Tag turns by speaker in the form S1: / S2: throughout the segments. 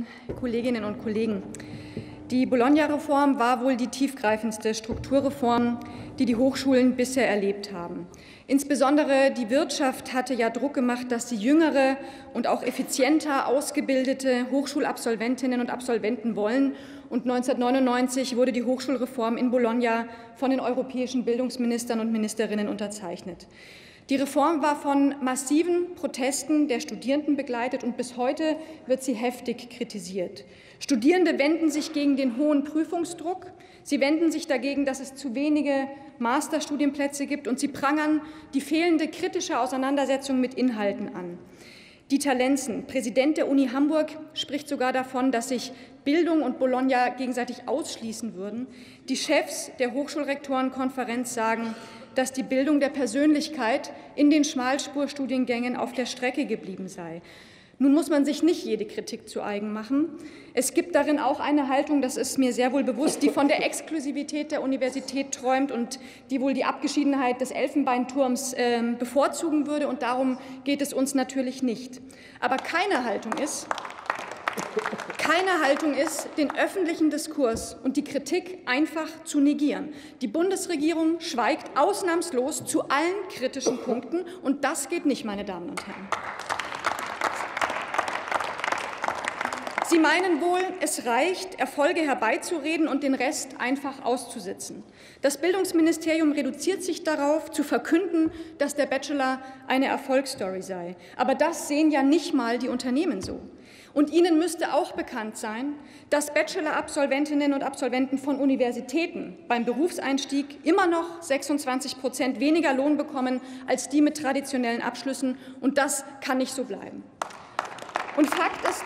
S1: Kolleginnen und Kollegen, die Bologna-Reform war wohl die tiefgreifendste Strukturreform, die die Hochschulen bisher erlebt haben. Insbesondere die Wirtschaft hatte ja Druck gemacht, dass sie jüngere und auch effizienter ausgebildete Hochschulabsolventinnen und Absolventen wollen. Und 1999 wurde die Hochschulreform in Bologna von den europäischen Bildungsministern und Ministerinnen unterzeichnet. Die Reform war von massiven Protesten der Studierenden begleitet und bis heute wird sie heftig kritisiert. Studierende wenden sich gegen den hohen Prüfungsdruck, sie wenden sich dagegen, dass es zu wenige Masterstudienplätze gibt, und sie prangern die fehlende kritische Auseinandersetzung mit Inhalten an. Dieter Lenzen, Präsident der Uni Hamburg, spricht sogar davon, dass sich Bildung und Bologna gegenseitig ausschließen würden. Die Chefs der Hochschulrektorenkonferenz sagen, dass die Bildung der Persönlichkeit in den Schmalspurstudiengängen auf der Strecke geblieben sei. Nun muss man sich nicht jede Kritik zu eigen machen. Es gibt darin auch eine Haltung, das ist mir sehr wohl bewusst, die von der Exklusivität der Universität träumt und die wohl die Abgeschiedenheit des Elfenbeinturms bevorzugen würde. Und darum geht es uns natürlich nicht. Aber keine Haltung ist, den öffentlichen Diskurs und die Kritik einfach zu negieren. Die Bundesregierung schweigt ausnahmslos zu allen kritischen Punkten, und das geht nicht, meine Damen und Herren. Sie meinen wohl, es reicht, Erfolge herbeizureden und den Rest einfach auszusitzen. Das Bildungsministerium reduziert sich darauf, zu verkünden, dass der Bachelor eine Erfolgsstory sei. Aber das sehen ja nicht mal die Unternehmen so. Und Ihnen müsste auch bekannt sein, dass Bachelor-Absolventinnen und Absolventen von Universitäten beim Berufseinstieg immer noch 26% weniger Lohn bekommen als die mit traditionellen Abschlüssen. Und das kann nicht so bleiben. Und Fakt ist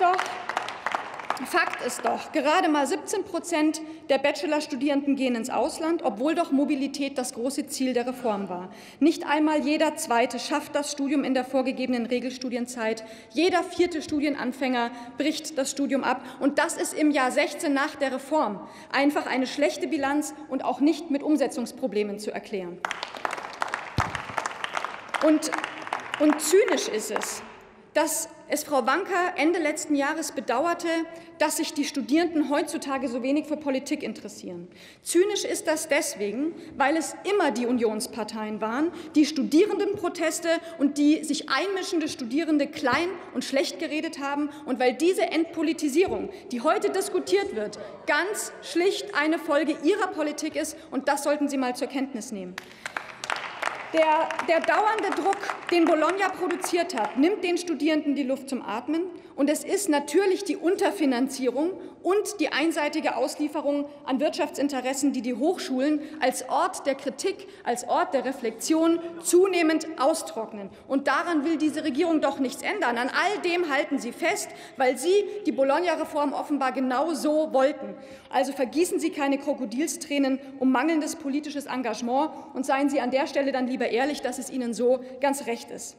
S1: doch, gerade mal 17% der Bachelorstudierenden gehen ins Ausland, obwohl doch Mobilität das große Ziel der Reform war. Nicht einmal jeder Zweite schafft das Studium in der vorgegebenen Regelstudienzeit. Jeder vierte Studienanfänger bricht das Studium ab. Und das ist im Jahr 16 nach der Reform einfach eine schlechte Bilanz und auch nicht mit Umsetzungsproblemen zu erklären. Und zynisch ist es, dass es Frau Wanka Ende letzten Jahres bedauerte, dass sich die Studierenden heutzutage so wenig für Politik interessieren. Zynisch ist das deswegen, weil es immer die Unionsparteien waren, die Studierendenproteste und die sich einmischende Studierende klein und schlecht geredet haben, und weil diese Entpolitisierung, die heute diskutiert wird, ganz schlicht eine Folge ihrer Politik ist, und das sollten Sie mal zur Kenntnis nehmen. Der dauernde Druck, den Bologna produziert hat, nimmt den Studierenden die Luft zum Atmen. Und es ist natürlich die Unterfinanzierung und die einseitige Auslieferung an Wirtschaftsinteressen, die die Hochschulen als Ort der Kritik, als Ort der Reflexion zunehmend austrocknen. Und daran will diese Regierung doch nichts ändern. An all dem halten Sie fest, weil Sie die Bologna-Reform offenbar genau so wollten. Also vergießen Sie keine Krokodilstränen um mangelndes politisches Engagement und seien Sie an der Stelle dann lieber ehrlich, dass es Ihnen so ganz recht ist.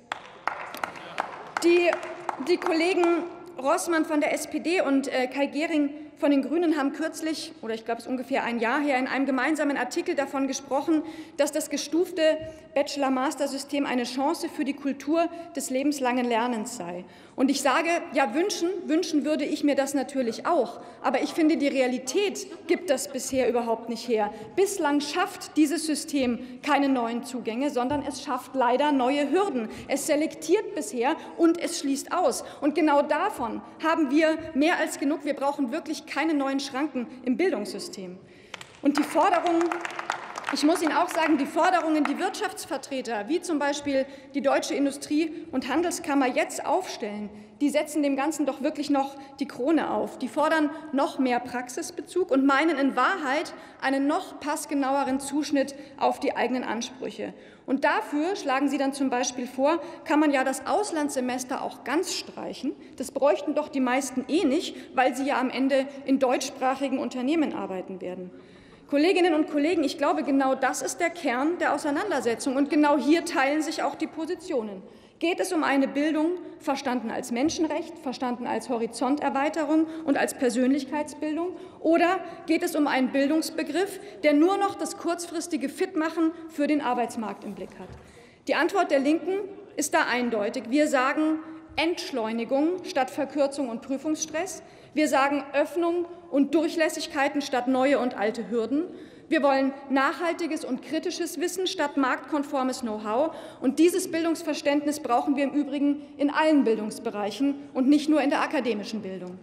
S1: Die Kollegen Rossmann von der SPD und Kai Gehring von den Grünen haben kürzlich, oder ich glaube, es ist ungefähr ein Jahr her, in einem gemeinsamen Artikel davon gesprochen, dass das gestufte Bachelor-Master-System eine Chance für die Kultur des lebenslangen Lernens sei. Und ich sage, ja, wünschen würde ich mir das natürlich auch. Aber ich finde, die Realität gibt das bisher überhaupt nicht her. Bislang schafft dieses System keine neuen Zugänge, sondern es schafft leider neue Hürden. Es selektiert bisher und es schließt aus. Und genau davon haben wir mehr als genug. Wir brauchen wirklich keine neuen Schranken im Bildungssystem. Und die Forderungen, ich muss Ihnen auch sagen, die Forderungen, die Wirtschaftsvertreter, wie zum Beispiel die Deutsche Industrie- und Handelskammer jetzt aufstellen, die setzen dem Ganzen doch wirklich noch die Krone auf. Die fordern noch mehr Praxisbezug und meinen in Wahrheit einen noch passgenaueren Zuschnitt auf die eigenen Ansprüche. Und dafür, schlagen Sie dann zum Beispiel vor, kann man ja das Auslandssemester auch ganz streichen. Das bräuchten doch die meisten eh nicht, weil sie ja am Ende in deutschsprachigen Unternehmen arbeiten werden. Kolleginnen und Kollegen, ich glaube, genau das ist der Kern der Auseinandersetzung, und genau hier teilen sich auch die Positionen. Geht es um eine Bildung, verstanden als Menschenrecht, verstanden als Horizonterweiterung und als Persönlichkeitsbildung, oder geht es um einen Bildungsbegriff, der nur noch das kurzfristige Fitmachen für den Arbeitsmarkt im Blick hat? Die Antwort der Linken ist da eindeutig. Wir sagen Entschleunigung statt Verkürzung und Prüfungsstress. Wir sagen Öffnung und Durchlässigkeiten statt neue und alte Hürden. Wir wollen nachhaltiges und kritisches Wissen statt marktkonformes Know-how. Und dieses Bildungsverständnis brauchen wir im Übrigen in allen Bildungsbereichen und nicht nur in der akademischen Bildung.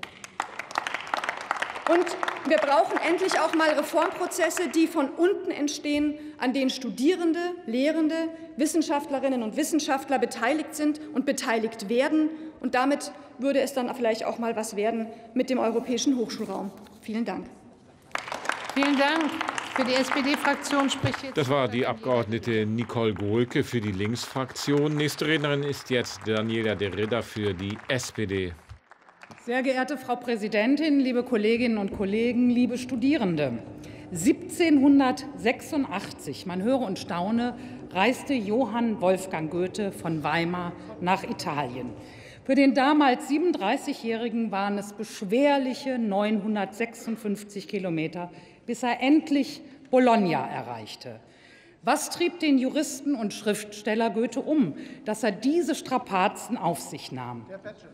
S1: Und wir brauchen endlich auch mal Reformprozesse, die von unten entstehen, an denen Studierende, Lehrende, Wissenschaftlerinnen und Wissenschaftler beteiligt sind und beteiligt werden. Und damit würde es dann vielleicht auch mal was werden mit dem europäischen Hochschulraum. Vielen Dank.
S2: Vielen Dank. Für die SPD-Fraktion spricht jetzt.
S3: Das war die Abgeordnete Nicole Gohlke für die Linksfraktion. Nächste Rednerin ist jetzt Daniela de Ridder für die SPD.
S4: Sehr geehrte Frau Präsidentin, liebe Kolleginnen und Kollegen, liebe Studierende! 1786, man höre und staune, reiste Johann Wolfgang Goethe von Weimar nach Italien. Für den damals 37-Jährigen waren es beschwerliche 956 Kilometer, bis er endlich Bologna erreichte. Was trieb den Juristen und Schriftsteller Goethe um, dass er diese Strapazen auf sich nahm?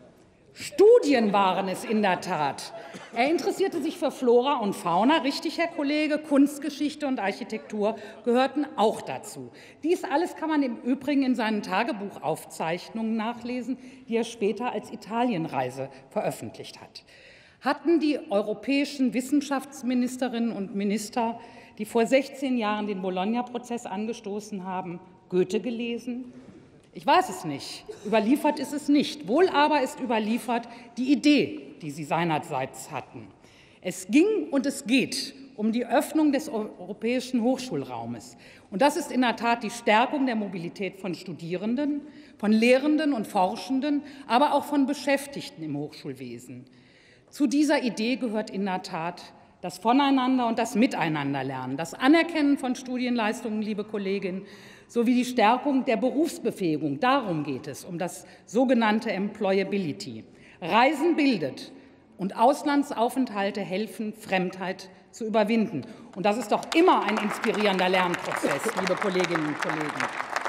S4: Studien waren es in der Tat. Er interessierte sich für Flora und Fauna, richtig, Herr Kollege, Kunstgeschichte und Architektur gehörten auch dazu. Dies alles kann man im Übrigen in seinen Tagebuchaufzeichnungen nachlesen, die er später als Italienreise veröffentlicht hat. Hatten die europäischen Wissenschaftsministerinnen und Minister, die vor 16 Jahren den Bologna-Prozess angestoßen haben, Goethe gelesen? Ich weiß es nicht. Überliefert ist es nicht. Wohl aber ist überliefert die Idee, die sie seinerseits hatten. Es ging und es geht um die Öffnung des europäischen Hochschulraumes. Und das ist in der Tat die Stärkung der Mobilität von Studierenden, von Lehrenden und Forschenden, aber auch von Beschäftigten im Hochschulwesen. Zu dieser Idee gehört in der Tat das Voneinander und das Miteinanderlernen, das Anerkennen von Studienleistungen, liebe Kolleginnen, sowie die Stärkung der Berufsbefähigung. Darum geht es, um das sogenannte Employability. Reisen bildet und Auslandsaufenthalte helfen, Fremdheit zu überwinden. Und das ist doch immer ein inspirierender Lernprozess, liebe Kolleginnen und Kollegen.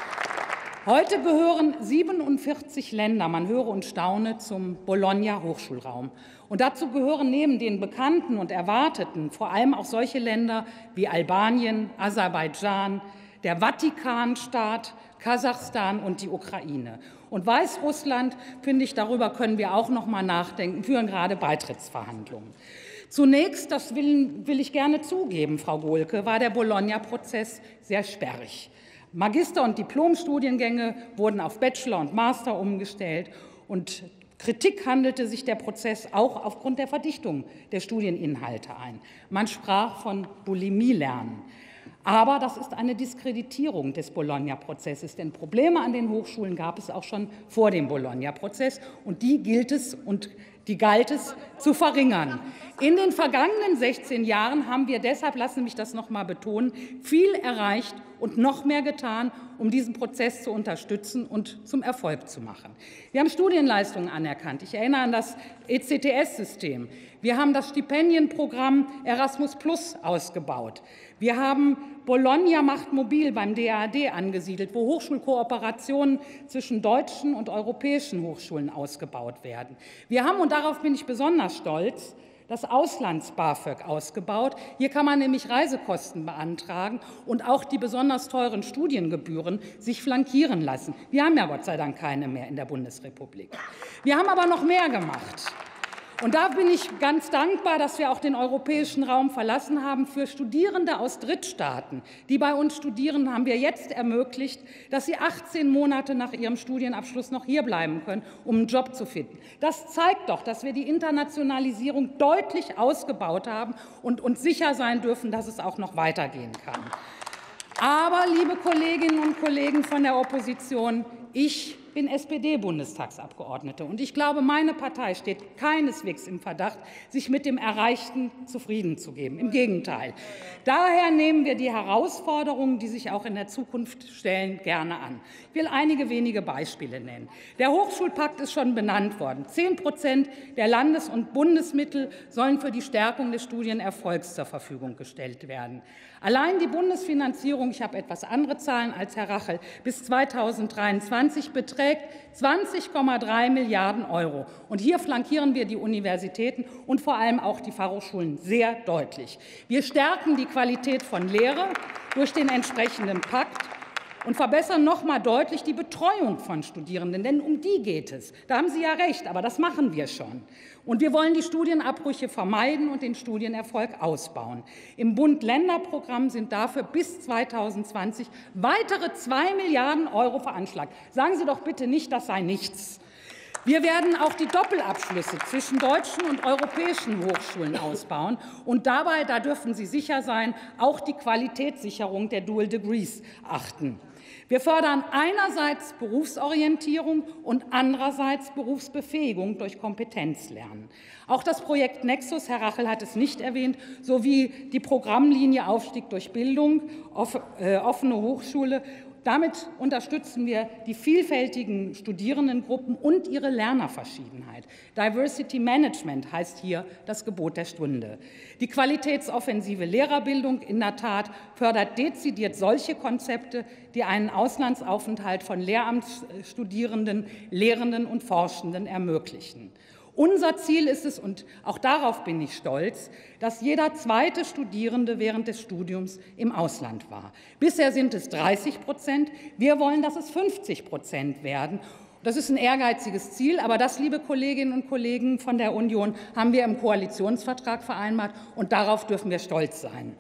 S4: Heute gehören 47 Länder, man höre und staune, zum Bologna-Hochschulraum. Und dazu gehören neben den bekannten und erwarteten vor allem auch solche Länder wie Albanien, Aserbaidschan, der Vatikanstaat, Kasachstan und die Ukraine. Und Weißrussland, finde ich, darüber können wir auch noch mal nachdenken, führen gerade Beitrittsverhandlungen. Zunächst, das will ich gerne zugeben, Frau Gohlke, war der Bologna-Prozess sehr sperrig. Magister- und Diplomstudiengänge wurden auf Bachelor und Master umgestellt und Kritik handelte sich der Prozess auch aufgrund der Verdichtung der Studieninhalte ein. Man sprach von Bulimie-Lernen. Aber das ist eine Diskreditierung des Bologna-Prozesses, denn Probleme an den Hochschulen gab es auch schon vor dem Bologna-Prozess, und die galt es zu verringern. In den vergangenen 16 Jahren haben wir deshalb, lassen Sie mich das noch mal betonen, viel erreicht und noch mehr getan, um diesen Prozess zu unterstützen und zum Erfolg zu machen. Wir haben Studienleistungen anerkannt. Ich erinnere an das ECTS-System. Wir haben das Stipendienprogramm Erasmus+ ausgebaut. Wir haben Bologna macht mobil beim DAAD angesiedelt, wo Hochschulkooperationen zwischen deutschen und europäischen Hochschulen ausgebaut werden. Wir haben, und darauf bin ich besonders stolz, das Auslands-BAföG ausgebaut. Hier kann man nämlich Reisekosten beantragen und auch die besonders teuren Studiengebühren sich flankieren lassen. Wir haben ja Gott sei Dank keine mehr in der Bundesrepublik. Wir haben aber noch mehr gemacht. Und da bin ich ganz dankbar, dass wir auch den europäischen Raum verlassen haben. Für Studierende aus Drittstaaten, die bei uns studieren, haben wir jetzt ermöglicht, dass sie 18 Monate nach ihrem Studienabschluss noch hierbleiben können, um einen Job zu finden. Das zeigt doch, dass wir die Internationalisierung deutlich ausgebaut haben und uns sicher sein dürfen, dass es auch noch weitergehen kann. Aber, liebe Kolleginnen und Kollegen von der Opposition, ich bin SPD-Bundestagsabgeordnete, und ich glaube, meine Partei steht keineswegs im Verdacht, sich mit dem Erreichten zufrieden zu geben. Im Gegenteil. Daher nehmen wir die Herausforderungen, die sich auch in der Zukunft stellen, gerne an. Ich will einige wenige Beispiele nennen. Der Hochschulpakt ist schon benannt worden. 10% der Landes- und Bundesmittel sollen für die Stärkung des Studienerfolgs zur Verfügung gestellt werden. Allein die Bundesfinanzierung, ich habe etwas andere Zahlen als Herr Rachel, bis 2023 beträgt beträgt 20,3 Milliarden €. Und hier flankieren wir die Universitäten und vor allem auch die Fachhochschulen sehr deutlich. Wir stärken die Qualität von Lehre durch den entsprechenden Pakt und verbessern noch mal deutlich die Betreuung von Studierenden, denn um die geht es. Da haben Sie ja recht, aber das machen wir schon. Und wir wollen die Studienabbrüche vermeiden und den Studienerfolg ausbauen. Im Bund-Länder-Programm sind dafür bis 2020 weitere 2 Milliarden € veranschlagt. Sagen Sie doch bitte nicht, das sei nichts. Wir werden auch die Doppelabschlüsse zwischen deutschen und europäischen Hochschulen ausbauen und dabei, da dürfen Sie sicher sein, auch die Qualitätssicherung der Dual Degrees achten. Wir fördern einerseits Berufsorientierung und andererseits Berufsbefähigung durch Kompetenzlernen. Auch das Projekt Nexus, Herr Rachel hat es nicht erwähnt, sowie die Programmlinie Aufstieg durch Bildung, offene Hochschule. Damit unterstützen wir die vielfältigen Studierendengruppen und ihre Lernerverschiedenheit. Diversity Management heißt hier das Gebot der Stunde. Die qualitätsoffensive Lehrerbildung in der Tat fördert dezidiert solche Konzepte, die einen Auslandsaufenthalt von Lehramtsstudierenden, Lehrenden und Forschenden ermöglichen. Unser Ziel ist es, und auch darauf bin ich stolz, dass jeder zweite Studierende während des Studiums im Ausland war. Bisher sind es 30%. Wir wollen, dass es 50% werden. Das ist ein ehrgeiziges Ziel, aber das, liebe Kolleginnen und Kollegen von der Union, haben wir im Koalitionsvertrag vereinbart, und darauf dürfen wir stolz sein.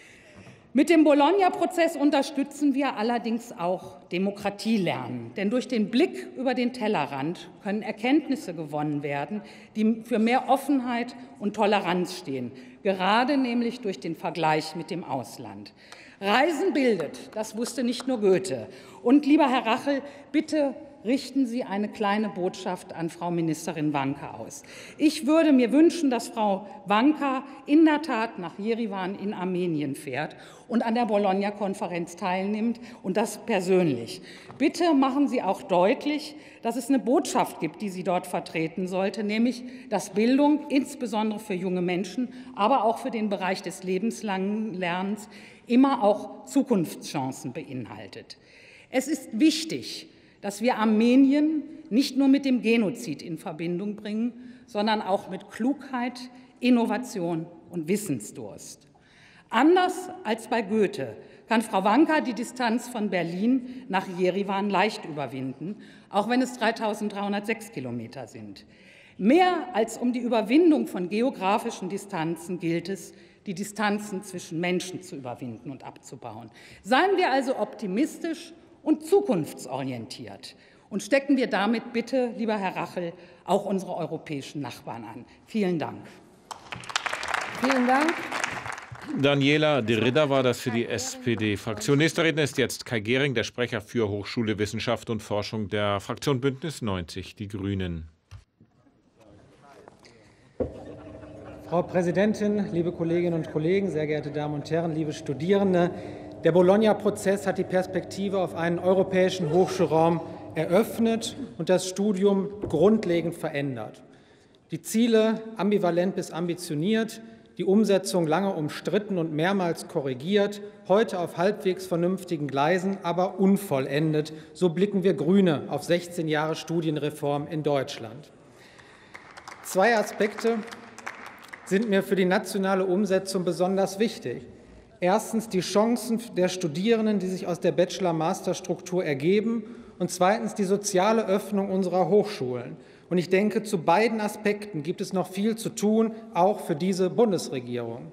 S4: Mit dem Bologna-Prozess unterstützen wir allerdings auch Demokratielernen. Denn durch den Blick über den Tellerrand können Erkenntnisse gewonnen werden, die für mehr Offenheit und Toleranz stehen, gerade nämlich durch den Vergleich mit dem Ausland. Reisen bildet, das wusste nicht nur Goethe. Und, lieber Herr Rachel, bitte richten Sie eine kleine Botschaft an Frau Ministerin Vanca aus. Ich würde mir wünschen, dass Frau Vanca in der Tat nach Jerewan in Armenien fährt und an der Bologna-Konferenz teilnimmt, und das persönlich. Bitte machen Sie auch deutlich, dass es eine Botschaft gibt, die sie dort vertreten sollte, nämlich, dass Bildung insbesondere für junge Menschen, aber auch für den Bereich des lebenslangen Lernens immer auch Zukunftschancen beinhaltet. Es ist wichtig, dass wir Armenien nicht nur mit dem Genozid in Verbindung bringen, sondern auch mit Klugheit, Innovation und Wissensdurst. Anders als bei Goethe kann Frau Vanca die Distanz von Berlin nach Jerewan leicht überwinden, auch wenn es 3.306 Kilometer sind. Mehr als um die Überwindung von geografischen Distanzen gilt es, die Distanzen zwischen Menschen zu überwinden und abzubauen. Seien wir also optimistisch und zukunftsorientiert und stecken wir damit bitte, lieber Herr Rachel, auch unsere europäischen Nachbarn an. Vielen Dank.
S2: Vielen Dank.
S3: Daniela de Ridder war das für die SPD-Fraktion. Nächster Redner ist jetzt Kai Gehring, der Sprecher für Hochschule, Wissenschaft und Forschung der Fraktion Bündnis 90, die Grünen.
S5: Frau Präsidentin, liebe Kolleginnen und Kollegen, sehr geehrte Damen und Herren, liebe Studierende! Der Bologna-Prozess hat die Perspektive auf einen europäischen Hochschulraum eröffnet und das Studium grundlegend verändert. Die Ziele ambivalent bis ambitioniert, die Umsetzung lange umstritten und mehrmals korrigiert, heute auf halbwegs vernünftigen Gleisen, aber unvollendet. So blicken wir Grüne auf 16 Jahre Studienreform in Deutschland. Zwei Aspekte sind mir für die nationale Umsetzung besonders wichtig. Erstens die Chancen der Studierenden, die sich aus der Bachelor-Master-Struktur ergeben, und zweitens die soziale Öffnung unserer Hochschulen. Und ich denke, zu beiden Aspekten gibt es noch viel zu tun, auch für diese Bundesregierung.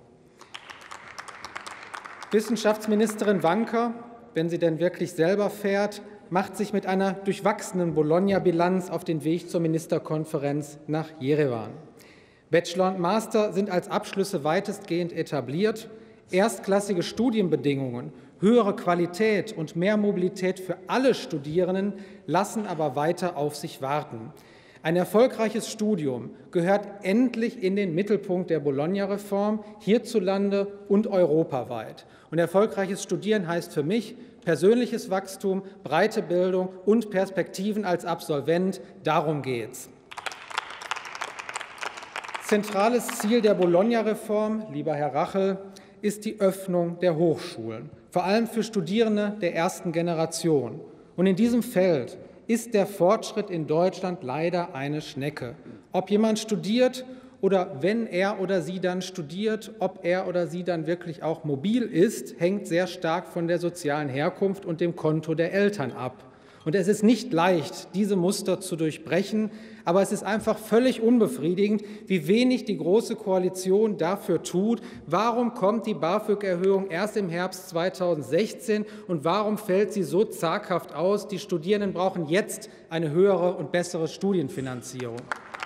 S5: Wissenschaftsministerin Vanca, wenn sie denn wirklich selber fährt, macht sich mit einer durchwachsenen Bologna-Bilanz auf den Weg zur Ministerkonferenz nach Jerewan. Bachelor und Master sind als Abschlüsse weitestgehend etabliert. Erstklassige Studienbedingungen, höhere Qualität und mehr Mobilität für alle Studierenden lassen aber weiter auf sich warten. Ein erfolgreiches Studium gehört endlich in den Mittelpunkt der Bologna-Reform, hierzulande und europaweit. Und erfolgreiches Studieren heißt für mich persönliches Wachstum, breite Bildung und Perspektiven als Absolvent. Darum geht's. Zentrales Ziel der Bologna-Reform, lieber Herr Rachel, ist die Öffnung der Hochschulen, vor allem für Studierende der ersten Generation. Und in diesem Feld ist der Fortschritt in Deutschland leider eine Schnecke. Ob jemand studiert oder wenn er oder sie dann studiert, ob er oder sie dann wirklich auch mobil ist, hängt sehr stark von der sozialen Herkunft und dem Konto der Eltern ab. Und es ist nicht leicht, diese Muster zu durchbrechen, aber es ist einfach völlig unbefriedigend, wie wenig die Große Koalition dafür tut. Warum kommt die BAföG-Erhöhung erst im Herbst 2016 und warum fällt sie so zaghaft aus? Die Studierenden brauchen jetzt eine höhere und bessere Studienfinanzierung.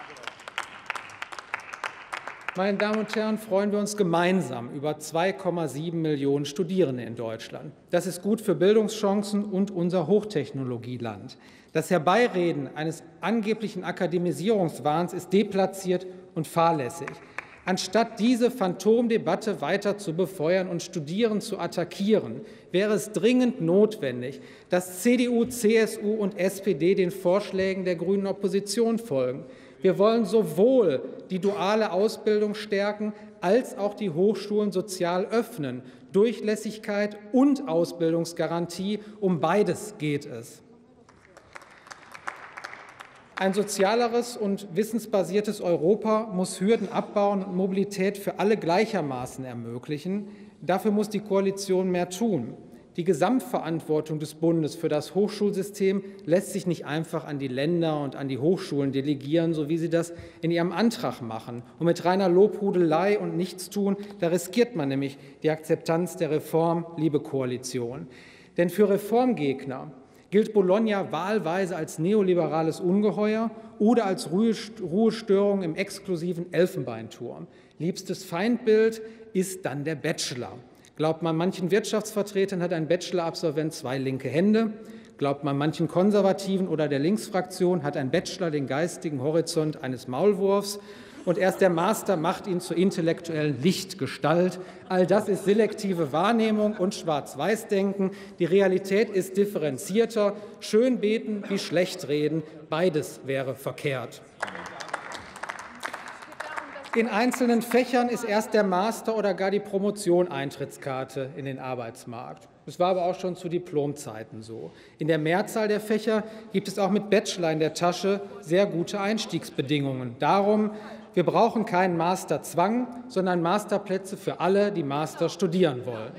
S5: Meine Damen und Herren, freuen wir uns gemeinsam über 2,7 Millionen Studierende in Deutschland. Das ist gut für Bildungschancen und unser Hochtechnologieland. Das Herbeireden eines angeblichen Akademisierungswahns ist deplatziert und fahrlässig. Anstatt diese Phantomdebatte weiter zu befeuern und Studierende zu attackieren, wäre es dringend notwendig, dass CDU, CSU und SPD den Vorschlägen der grünen Opposition folgen. Wir wollen sowohl die duale Ausbildung stärken, als auch die Hochschulen sozial öffnen. Durchlässigkeit und Ausbildungsgarantie, um beides geht es. Ein sozialeres und wissensbasiertes Europa muss Hürden abbauen und Mobilität für alle gleichermaßen ermöglichen. Dafür muss die Koalition mehr tun. Die Gesamtverantwortung des Bundes für das Hochschulsystem lässt sich nicht einfach an die Länder und an die Hochschulen delegieren, so wie Sie das in Ihrem Antrag machen. Und mit reiner Lobhudelei und Nichtstun, da riskiert man nämlich die Akzeptanz der Reform, liebe Koalition. Denn für Reformgegner gilt Bologna wahlweise als neoliberales Ungeheuer oder als Ruhestörung im exklusiven Elfenbeinturm. Liebstes Feindbild ist dann der Bachelor. Glaubt man manchen Wirtschaftsvertretern, hat ein Bachelor-Absolvent 2 linke Hände. Glaubt man manchen Konservativen oder der Linksfraktion, hat ein Bachelor den geistigen Horizont eines Maulwurfs. Und erst der Master macht ihn zur intellektuellen Lichtgestalt. All das ist selektive Wahrnehmung und Schwarz-Weiß-Denken. Die Realität ist differenzierter. Schön beten wie schlecht reden, beides wäre verkehrt. In einzelnen Fächern ist erst der Master oder gar die Promotion Eintrittskarte in den Arbeitsmarkt. Das war aber auch schon zu Diplomzeiten so. In der Mehrzahl der Fächer gibt es auch mit Bachelor in der Tasche sehr gute Einstiegsbedingungen. Darum, wir brauchen keinen Masterzwang, sondern Masterplätze für alle, die Master studieren wollen.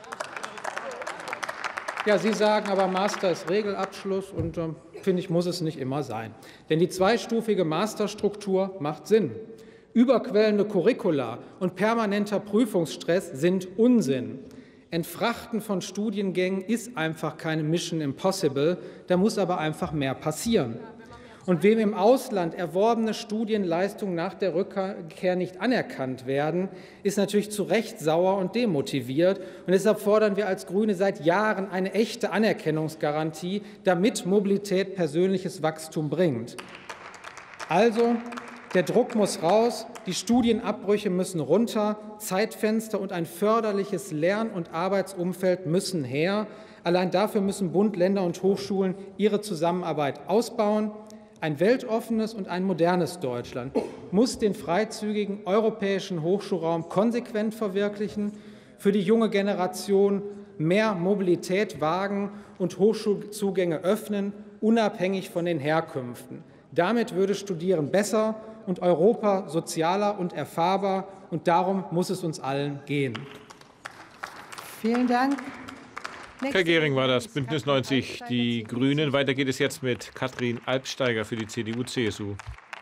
S5: Ja, Sie sagen aber, Master ist Regelabschluss und finde ich, muss es nicht immer sein. Denn die zweistufige Masterstruktur macht Sinn. Überquellende Curricula und permanenter Prüfungsstress sind Unsinn. Entfrachten von Studiengängen ist einfach keine Mission Impossible, da muss aber einfach mehr passieren. Und wem im Ausland erworbene Studienleistungen nach der Rückkehr nicht anerkannt werden, ist natürlich zu Recht sauer und demotiviert. Und deshalb fordern wir als Grüne seit Jahren eine echte Anerkennungsgarantie, damit Mobilität persönliches Wachstum bringt. Also, der Druck muss raus, die Studienabbrüche müssen runter, Zeitfenster und ein förderliches Lern- und Arbeitsumfeld müssen her. Allein dafür müssen Bund, Länder und Hochschulen ihre Zusammenarbeit ausbauen. Ein weltoffenes und ein modernes Deutschland muss den freizügigen europäischen Hochschulraum konsequent verwirklichen, für die junge Generation mehr Mobilität wagen und Hochschulzugänge öffnen, unabhängig von den Herkünften. Damit würde Studieren besser und Europa sozialer und erfahrbar. Und darum muss es uns allen gehen.
S2: Vielen Dank.
S3: Kai Gehring war das, Bündnis 90, die Grünen. Weiter geht es jetzt mit Katrin Albsteiger für die CDU-CSU.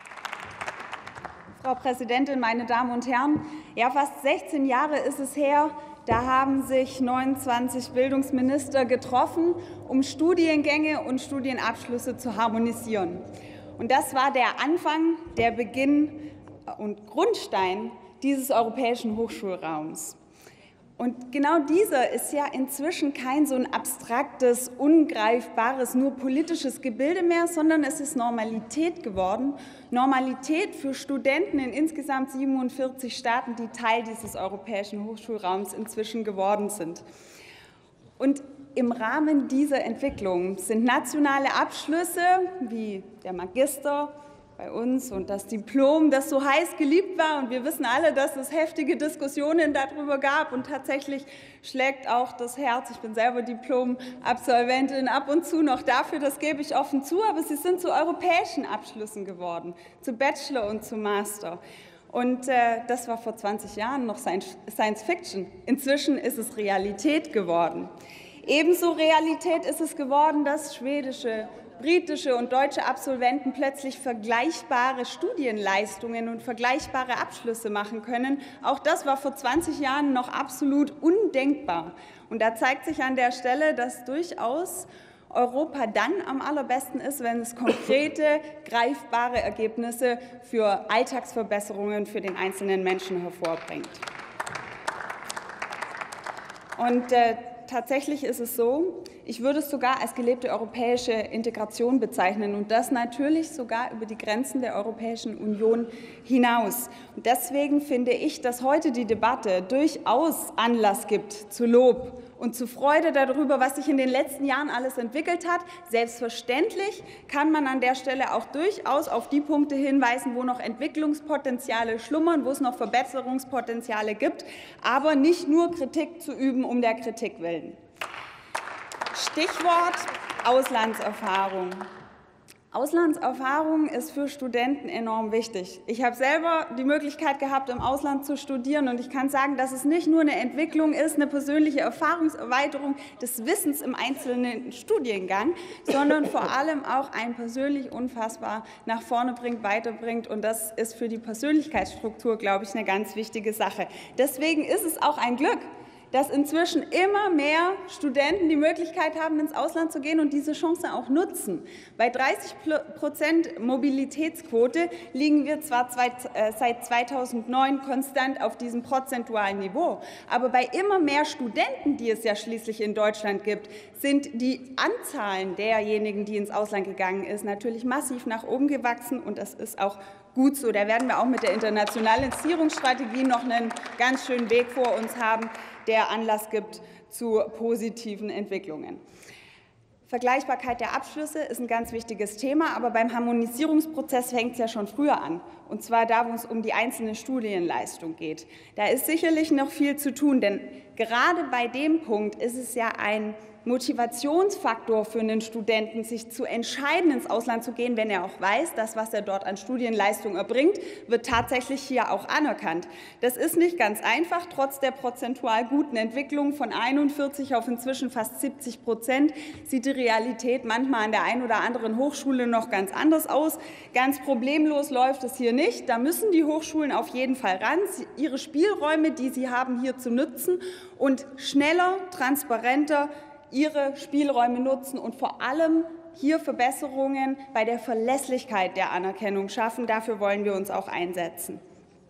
S6: Frau Präsidentin, meine Damen und Herren! Ja, fast 16 Jahre ist es her, da haben sich 29 Bildungsminister getroffen, um Studiengänge und Studienabschlüsse zu harmonisieren. Und das war der Anfang, der Beginn und Grundstein dieses europäischen Hochschulraums. Und genau dieser ist ja inzwischen kein so ein abstraktes, ungreifbares, nur politisches Gebilde mehr, sondern es ist Normalität geworden. Normalität für Studenten in insgesamt 47 Staaten, die Teil dieses europäischen Hochschulraums inzwischen geworden sind. Und im Rahmen dieser Entwicklung sind nationale Abschlüsse wie der Magister, bei uns und das Diplom, das so heiß geliebt war. Und wir wissen alle, dass es heftige Diskussionen darüber gab. Und tatsächlich schlägt auch das Herz. Ich bin selber Diplom-Absolventin, ab und zu noch dafür, das gebe ich offen zu. Aber sie sind zu europäischen Abschlüssen geworden, zu Bachelor und zu Master. Und das war vor 20 Jahren noch Science Fiction. Inzwischen ist es Realität geworden. Ebenso Realität ist es geworden, dass schwedische, britische und deutsche Absolventen plötzlich vergleichbare Studienleistungen und vergleichbare Abschlüsse machen können. Auch das war vor 20 Jahren noch absolut undenkbar. Und da zeigt sich an der Stelle, dass durchaus Europa dann am allerbesten ist, wenn es konkrete, greifbare Ergebnisse für Alltagsverbesserungen für den einzelnen Menschen hervorbringt. Und tatsächlich ist es so, ich würde es sogar als gelebte europäische Integration bezeichnen und das natürlich sogar über die Grenzen der Europäischen Union hinaus. Und deswegen finde ich, dass heute die Debatte durchaus Anlass gibt zu Lob und zu Freude darüber, was sich in den letzten Jahren alles entwickelt hat. Selbstverständlich kann man an der Stelle auch durchaus auf die Punkte hinweisen, wo noch Entwicklungspotenziale schlummern, wo es noch Verbesserungspotenziale gibt, aber nicht nur Kritik zu üben um der Kritik willen. Stichwort Auslandserfahrung. Auslandserfahrung ist für Studenten enorm wichtig. Ich habe selber die Möglichkeit gehabt, im Ausland zu studieren und ich kann sagen, dass es nicht nur eine Entwicklung ist, eine persönliche Erfahrungserweiterung des Wissens im einzelnen Studiengang, sondern vor allem auch ein persönlich unfassbar nach vorne bringt, weiterbringt und das ist für die Persönlichkeitsstruktur, glaube ich, eine ganz wichtige Sache. Deswegen ist es auch ein Glück, dass inzwischen immer mehr Studenten die Möglichkeit haben, ins Ausland zu gehen und diese Chance auch nutzen. Bei 30% Mobilitätsquote liegen wir zwar seit 2009 konstant auf diesem prozentualen Niveau, aber bei immer mehr Studenten, die es ja schließlich in Deutschland gibt, sind die Anzahlen derjenigen, die ins Ausland gegangen sind, natürlich massiv nach oben gewachsen und das ist auch gut so. Da werden wir auch mit der Internationalisierungsstrategie noch einen ganz schönen Weg vor uns haben, der Anlass gibt zu positiven Entwicklungen. Vergleichbarkeit der Abschlüsse ist ein ganz wichtiges Thema, aber beim Harmonisierungsprozess fängt es ja schon früher an, und zwar da, wo es um die einzelne Studienleistung geht. Da ist sicherlich noch viel zu tun, denn gerade bei dem Punkt ist es ja ein Motivationsfaktor für einen Studenten, sich zu entscheiden, ins Ausland zu gehen, wenn er auch weiß, dass was er dort an Studienleistung erbringt, wird tatsächlich hier auch anerkannt. Das ist nicht ganz einfach, trotz der prozentual guten Entwicklung von 41 auf inzwischen fast 70% sieht die Realität manchmal an der einen oder anderen Hochschule noch ganz anders aus. Ganz problemlos läuft es hier nicht. Da müssen die Hochschulen auf jeden Fall ran, ihre Spielräume, die sie haben, hier zu nutzen und schneller, transparenter ihre Spielräume nutzen und vor allem hier Verbesserungen bei der Verlässlichkeit der Anerkennung schaffen. Dafür wollen wir uns auch einsetzen.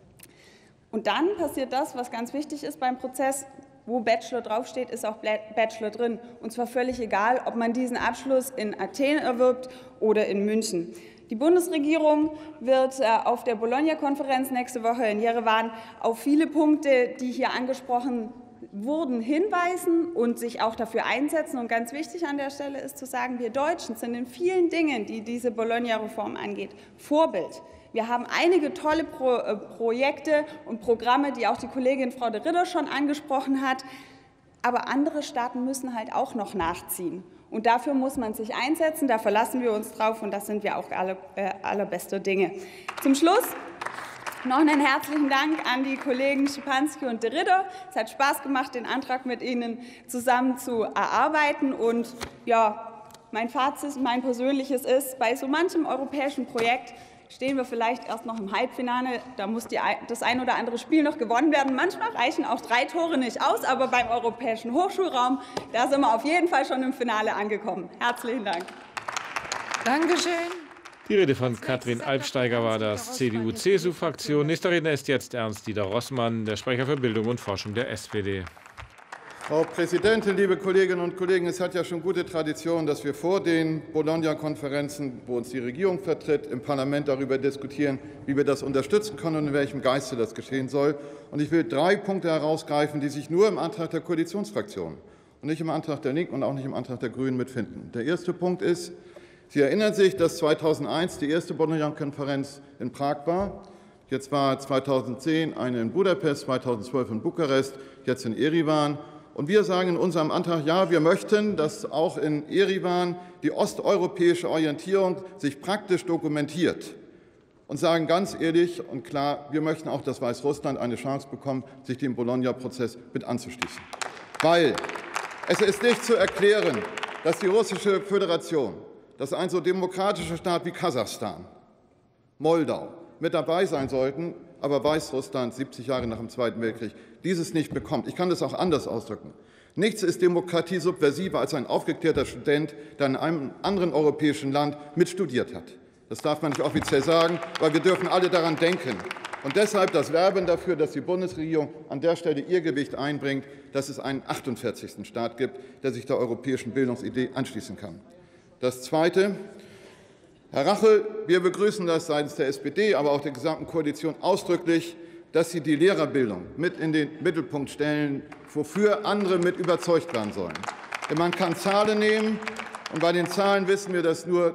S6: Und dann passiert das, was ganz wichtig ist beim Prozess. Wo Bachelor draufsteht, ist auch Bachelor drin. Und zwar völlig egal, ob man diesen Abschluss in Athen erwirbt oder in München. Die Bundesregierung wird auf der Bologna-Konferenz nächste Woche in Jerewan auf viele Punkte, die hier angesprochen wurden, hinweisen und sich auch dafür einsetzen. Und ganz wichtig an der Stelle ist zu sagen, wir Deutschen sind in vielen Dingen, die diese Bologna-Reform angeht, Vorbild. Wir haben einige tolle Projekte und Programme, die auch die Kollegin Frau de Ridder schon angesprochen hat. Aber andere Staaten müssen halt auch noch nachziehen. Und dafür muss man sich einsetzen, da verlassen wir uns drauf und das sind wir auch allerbeste Dinge. Zum Schluss noch einen herzlichen Dank an die Kollegen Schipanski und de Ridder. Es hat Spaß gemacht, den Antrag mit Ihnen zusammen zu erarbeiten. Und ja, mein Fazit, mein persönliches ist, bei so manchem europäischen Projekt stehen wir vielleicht erst noch im Halbfinale. Da muss das ein oder andere Spiel noch gewonnen werden. Manchmal reichen auch 3 Tore nicht aus, aber beim europäischen Hochschulraum, da sind wir auf jeden Fall schon im Finale angekommen. Herzlichen Dank.
S2: Dankeschön.
S3: Die Rede von Katrin Albsteiger war das, CDU-CSU-Fraktion. Nächster Redner ist jetzt Ernst-Dieter Rossmann, der Sprecher für Bildung und Forschung der SPD.
S7: Frau Präsidentin, liebe Kolleginnen und Kollegen! Es hat ja schon gute Tradition, dass wir vor den Bologna-Konferenzen, wo uns die Regierung vertritt, im Parlament darüber diskutieren, wie wir das unterstützen können und in welchem Geiste das geschehen soll. Und ich will 3 Punkte herausgreifen, die sich nur im Antrag der Koalitionsfraktionen und nicht im Antrag der Linken und auch nicht im Antrag der Grünen mitfinden. Der erste Punkt ist, Sie erinnern sich, dass 2001 die erste Bologna-Konferenz in Prag war. Jetzt war 2010 eine in Budapest, 2012 in Bukarest, jetzt in Erivan. Und wir sagen in unserem Antrag, ja, wir möchten, dass auch in Erivan die osteuropäische Orientierung sich praktisch dokumentiert. Und sagen ganz ehrlich und klar, wir möchten auch, dass Weißrussland eine Chance bekommt, sich dem Bologna-Prozess mit anzuschließen. Weil es ist nicht zu erklären, dass die Russische Föderation, dass ein so demokratischer Staat wie Kasachstan, Moldau mit dabei sein sollten, aber Weißrussland 70 Jahre nach dem Zweiten Weltkrieg dieses nicht bekommt. Ich kann das auch anders ausdrücken. Nichts ist demokratiesubversiver als ein aufgeklärter Student, der in einem anderen europäischen Land mitstudiert hat. Das darf man nicht offiziell sagen, weil wir dürfen alle daran denken. Und deshalb das Werben dafür, dass die Bundesregierung an der Stelle ihr Gewicht einbringt, dass es einen 48. Staat gibt, der sich der europäischen Bildungsidee anschließen kann. Das Zweite. Herr Rachel, wir begrüßen das seitens der SPD, aber auch der gesamten Koalition ausdrücklich, dass Sie die Lehrerbildung mit in den Mittelpunkt stellen, wofür andere mit überzeugt werden sollen. Denn man kann Zahlen nehmen, und bei den Zahlen wissen wir, dass nur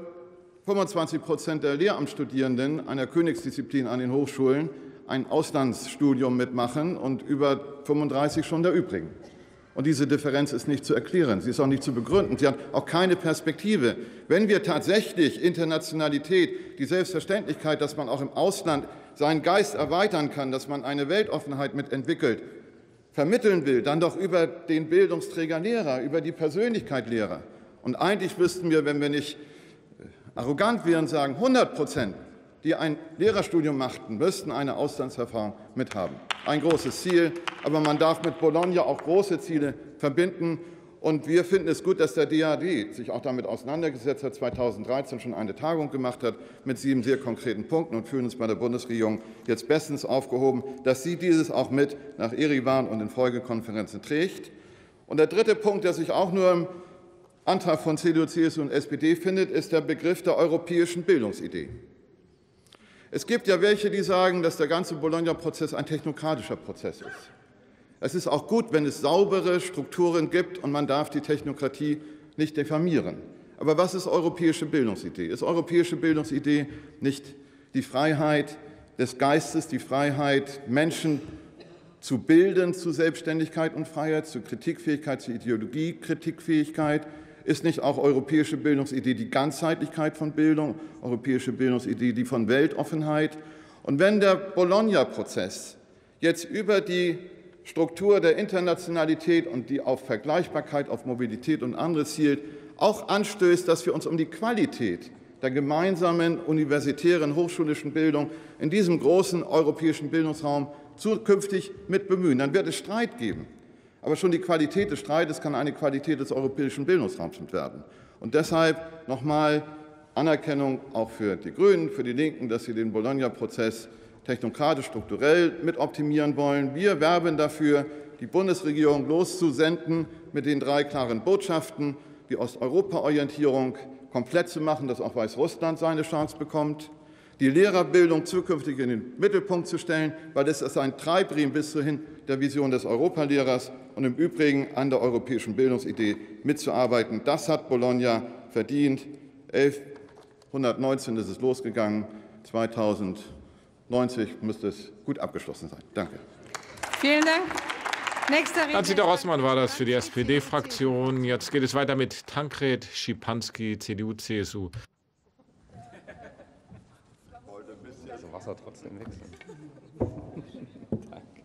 S7: 25% der Lehramtsstudierenden einer Königsdisziplin an den Hochschulen ein Auslandsstudium mitmachen und über 35 schon der übrigen. Und diese Differenz ist nicht zu erklären, sie ist auch nicht zu begründen, sie hat auch keine Perspektive. Wenn wir tatsächlich Internationalität, die Selbstverständlichkeit, dass man auch im Ausland seinen Geist erweitern kann, dass man eine Weltoffenheit mitentwickelt, vermitteln will, dann doch über den Bildungsträger Lehrer, über die Persönlichkeit Lehrer. Und eigentlich müssten wir, wenn wir nicht arrogant wären, sagen, 100%, die ein Lehrerstudium machten, müssten eine Auslandserfahrung mithaben. Ein großes Ziel, aber man darf mit Bologna auch große Ziele verbinden. Und wir finden es gut, dass der DAAD sich auch damit auseinandergesetzt hat, 2013 schon eine Tagung gemacht hat mit 7 sehr konkreten Punkten und fühlen uns bei der Bundesregierung jetzt bestens aufgehoben, dass sie dieses auch mit nach Erivan und in Folgekonferenzen trägt. Und der dritte Punkt, der sich auch nur im Antrag von CDU, CSU und SPD findet, ist der Begriff der europäischen Bildungsidee. Es gibt ja welche, die sagen, dass der ganze Bologna-Prozess ein technokratischer Prozess ist. Es ist auch gut, wenn es saubere Strukturen gibt, und man darf die Technokratie nicht diffamieren. Aber was ist europäische Bildungsidee? Ist europäische Bildungsidee nicht die Freiheit des Geistes, die Freiheit, Menschen zu bilden, zu Selbstständigkeit und Freiheit, zu Kritikfähigkeit, zu Ideologie-Kritikfähigkeit? Ist nicht auch europäische Bildungsidee die Ganzheitlichkeit von Bildung, europäische Bildungsidee die von Weltoffenheit? Und wenn der Bologna-Prozess jetzt über die Struktur der Internationalität und die auf Vergleichbarkeit, auf Mobilität und anderes zielt, auch anstößt, dass wir uns um die Qualität der gemeinsamen universitären hochschulischen Bildung in diesem großen europäischen Bildungsraum zukünftig mit bemühen, dann wird es Streit geben. Aber schon die Qualität des Streites kann eine Qualität des europäischen Bildungsraums werden. Und deshalb nochmal Anerkennung auch für die Grünen, für die Linken, dass sie den Bologna-Prozess technokratisch, strukturell mit optimieren wollen. Wir werben dafür, die Bundesregierung loszusenden mit den 3 klaren Botschaften, die Osteuropa-Orientierung komplett zu machen, dass auch Weißrussland seine Chance bekommt, die Lehrerbildung zukünftig in den Mittelpunkt zu stellen, weil das ist ein Treibriemen bis hin der Vision des Europalehrers, und im Übrigen an der europäischen Bildungsidee mitzuarbeiten. Das hat Bologna verdient. 1119 ist es losgegangen, 2090 müsste es gut abgeschlossen sein. Danke.
S2: Vielen Dank. Nächster Redner.
S3: Hans-Dieter Rossmann war das für die SPD-Fraktion. Jetzt geht es weiter mit Tancred Schipanski, CDU, CSU.
S8: Also Wasser trotzdem wechseln. Danke.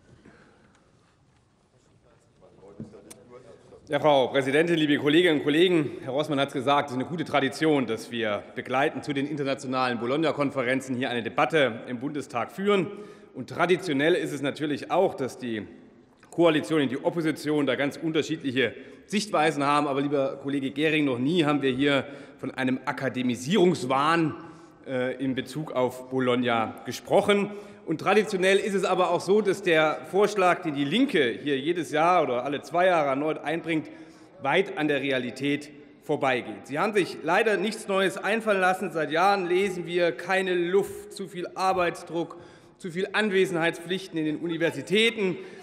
S8: Ja, Frau Präsidentin, liebe Kolleginnen und Kollegen! Herr Rossmann hat es gesagt, es ist eine gute Tradition, dass wir begleitend zu den internationalen Bologna-Konferenzen hier eine Debatte im Bundestag führen. Und traditionell ist es natürlich auch, dass die Koalition und die Opposition da ganz unterschiedliche Sichtweisen haben. Aber, lieber Kollege Gehring, noch nie haben wir hier von einem Akademisierungswahn in Bezug auf Bologna gesprochen. Und traditionell ist es aber auch so, dass der Vorschlag, den die Linke hier jedes Jahr oder alle 2 Jahre erneut einbringt, weit an der Realität vorbeigeht. Sie haben sich leider nichts Neues einfallen lassen. Seit Jahren lesen wir: keine Luft, zu viel Arbeitsdruck, zu viel Anwesenheitspflichten in den Universitäten.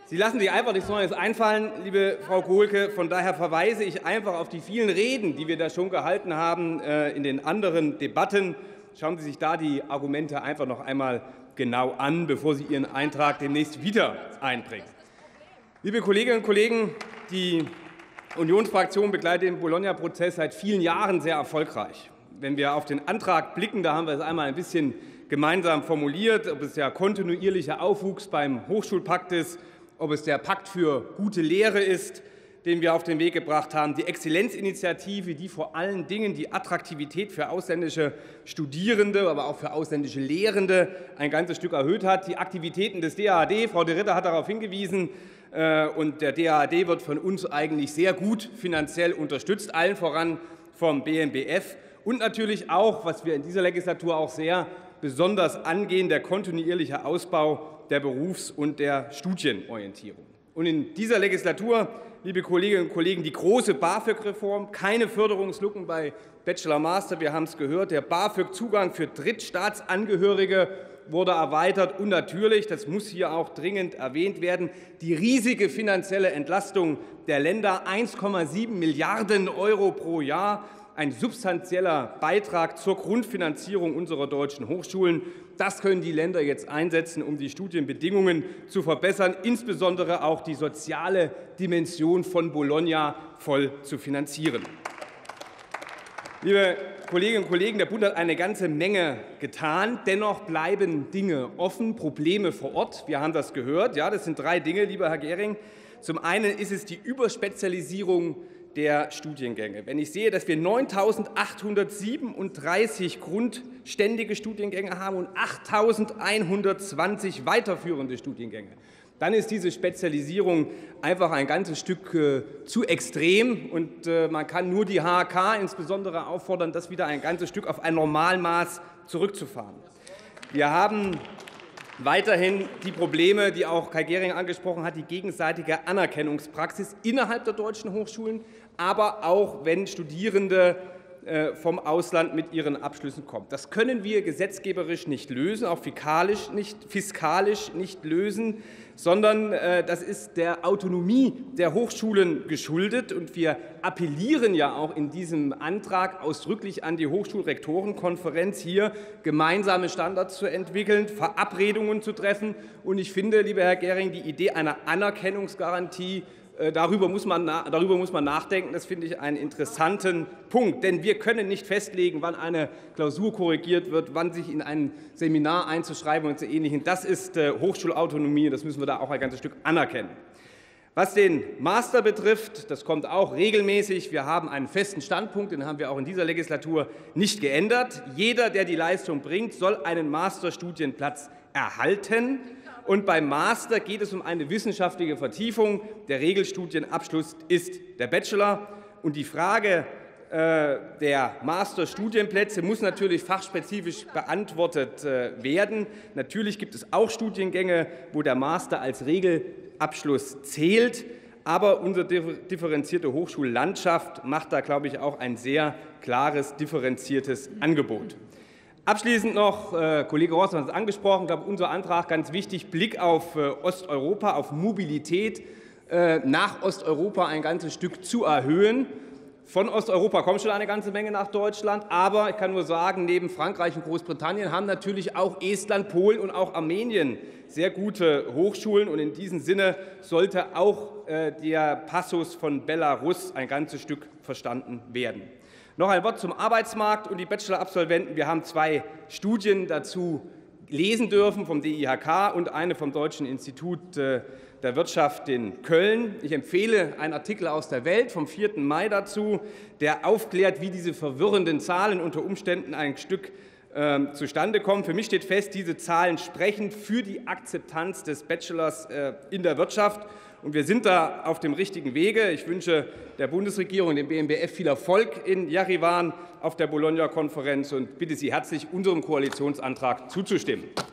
S8: Sie lassen sich einfach nichts Neues einfallen, liebe Frau Kohlke. Von daher verweise ich einfach auf die vielen Reden, die wir da schon gehalten haben in den anderen Debatten. Schauen Sie sich da die Argumente einfach noch einmal genau an, bevor Sie Ihren Eintrag demnächst wieder einbringen. Liebe Kolleginnen und Kollegen, die Unionsfraktion begleitet den Bologna-Prozess seit vielen Jahren sehr erfolgreich. Wenn wir auf den Antrag blicken, da haben wir es einmal ein bisschen gemeinsam formuliert, ob es der kontinuierliche Aufwuchs beim Hochschulpakt ist, ob es der Pakt für gute Lehre ist, den wir auf den Weg gebracht haben, die Exzellenzinitiative, die vor allen Dingen die Attraktivität für ausländische Studierende, aber auch für ausländische Lehrende ein ganzes Stück erhöht hat, die Aktivitäten des DAAD, Frau de Ritter hat darauf hingewiesen, und der DAAD wird von uns eigentlich sehr gut finanziell unterstützt, allen voran vom BMBF und natürlich auch, was wir in dieser Legislatur auch sehr besonders angehen, der kontinuierliche Ausbau der Berufs- und der Studienorientierung. Und in dieser Legislatur, liebe Kolleginnen und Kollegen, die große BAföG-Reform, keine Förderungslücken bei Bachelor, Master, wir haben es gehört, der BAföG-Zugang für Drittstaatsangehörige wurde erweitert und natürlich, das muss hier auch dringend erwähnt werden, die riesige finanzielle Entlastung der Länder, 1,7 Milliarden € pro Jahr, ein substanzieller Beitrag zur Grundfinanzierung unserer deutschen Hochschulen. Das können die Länder jetzt einsetzen, um die Studienbedingungen zu verbessern, insbesondere auch die soziale Dimension von Bologna voll zu finanzieren. Liebe Kolleginnen und Kollegen, der Bund hat eine ganze Menge getan. Dennoch bleiben Dinge offen, Probleme vor Ort. Wir haben das gehört. Ja, das sind 3 Dinge, lieber Herr Gehring. Zum einen ist es die Überspezialisierung der Studiengänge. Wenn ich sehe, dass wir 9.837 grundständige Studiengänge haben und 8.120 weiterführende Studiengänge, dann ist diese Spezialisierung einfach ein ganzes Stück zu extrem. Und man kann nur die HAK insbesondere auffordern, das wieder ein ganzes Stück auf ein Normalmaß zurückzufahren. Wir haben weiterhin die Probleme, die auch Kai Gehring angesprochen hat, die gegenseitige Anerkennungspraxis innerhalb der deutschen Hochschulen, aber auch wenn Studierende vom Ausland mit ihren Abschlüssen kommen. Das können wir gesetzgeberisch nicht lösen, auch fiskalisch nicht lösen, sondern das ist der Autonomie der Hochschulen geschuldet. Und wir appellieren ja auch in diesem Antrag ausdrücklich an die Hochschulrektorenkonferenz, hier gemeinsame Standards zu entwickeln, Verabredungen zu treffen. Und ich finde, lieber Herr Gehring, die Idee einer Anerkennungsgarantie, darüber muss man nachdenken. Das finde ich einen interessanten Punkt. Denn wir können nicht festlegen, wann eine Klausur korrigiert wird, wann sich in ein Seminar einzuschreiben und so Ähnlichem. Das ist Hochschulautonomie. Das müssen wir da auch ein ganzes Stück anerkennen. Was den Master betrifft, das kommt auch regelmäßig. Wir haben einen festen Standpunkt, den haben wir auch in dieser Legislatur nicht geändert. Jeder, der die Leistung bringt, soll einen Masterstudienplatz erhalten. Und beim Master geht es um eine wissenschaftliche Vertiefung. Der Regelstudienabschluss ist der Bachelor. Und die Frage der Masterstudienplätze muss natürlich fachspezifisch beantwortet werden. Natürlich gibt es auch Studiengänge, wo der Master als Regelabschluss zählt. Aber unsere differenzierte Hochschullandschaft macht da, glaube ich, auch ein sehr klares, differenziertes Angebot. Abschließend noch, Kollege Rossmann hat es angesprochen, ich glaube, unser Antrag ganz wichtig, Blick auf Osteuropa, auf Mobilität nach Osteuropa ein ganzes Stück zu erhöhen. Von Osteuropa kommt schon eine ganze Menge nach Deutschland, aber ich kann nur sagen, neben Frankreich und Großbritannien haben natürlich auch Estland, Polen und auch Armenien sehr gute Hochschulen. Und in diesem Sinne sollte auch der Passus von Belarus ein ganzes Stück verstanden werden. Noch ein Wort zum Arbeitsmarkt und die Bachelor-Absolventen. Wir haben 2 Studien dazu lesen dürfen, vom DIHK und eine vom Deutschen Institut der Wirtschaft in Köln. Ich empfehle einen Artikel aus der Welt vom 4. Mai dazu, der aufklärt, wie diese verwirrenden Zahlen unter Umständen ein Stück zustande kommen. Für mich steht fest, diese Zahlen sprechen für die Akzeptanz des Bachelors in der Wirtschaft. Und wir sind da auf dem richtigen Wege. Ich wünsche der Bundesregierung, dem BMBF, viel Erfolg in Jerewan auf der Bologna-Konferenz und bitte Sie herzlich, unserem Koalitionsantrag zuzustimmen.